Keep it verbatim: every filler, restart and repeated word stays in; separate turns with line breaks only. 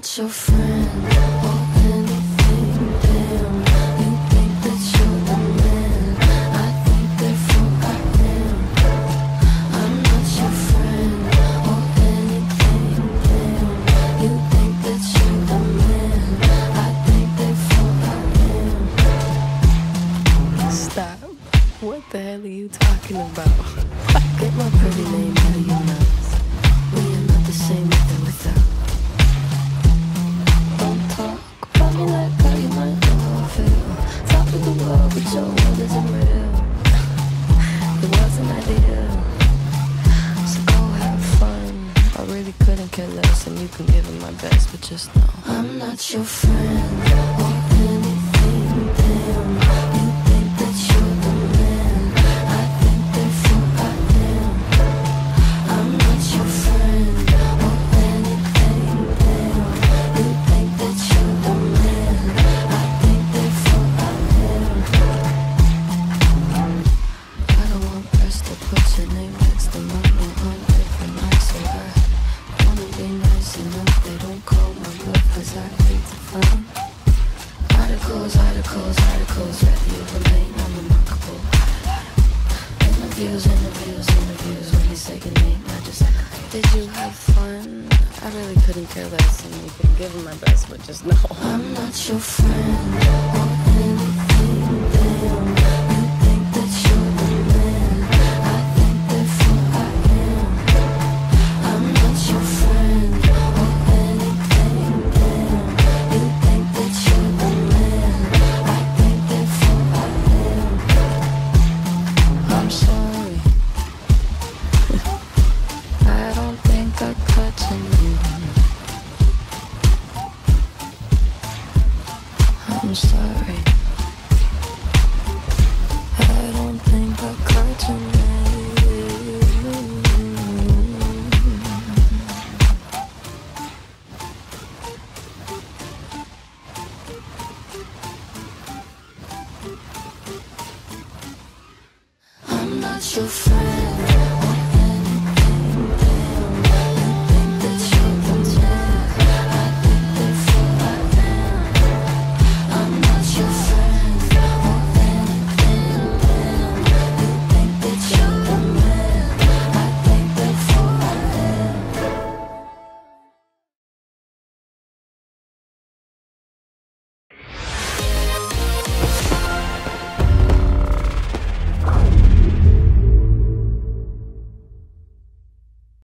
not your friend or anything, damn. You think that you're the man, I think therefore I am. I'm not your friend or anything, damn. You think that you're the man, I think therefore I am. Stop. What the hell are you talking about? Get my pretty name out of your mouth. We are not the same with or without. Don't talk about me like how you might know how I feel. Top of the world, but your world isn't real. It wasn't ideal. So go have fun. I really couldn't care less, and you can give it my best, but just know I'm not your friend or anything, damn. You think that you're the man, I think therefore I am. I'm not your friend or anything, damn. You think that you're the man, I think therefore I am. I don't want press to put your name next to mine on different nights, so I wanna be nice enough they don't call my bluff, cause I hate to find articles, articles, articles that you remain unremarkable. Interviews, interviews, interviews. When you say your name, I just did you have fun? I really couldn't care less, and you can give it my best, but just know I'm not your friend or anything, damn. You think that you're the man, I think therefore I am. I'm not your friend or anything, damn. You think that you're the man, I think therefore I am. I'm sorry. I don't think I cut to you. I'm sorry. I don't think I cut to you. I'm not your friend.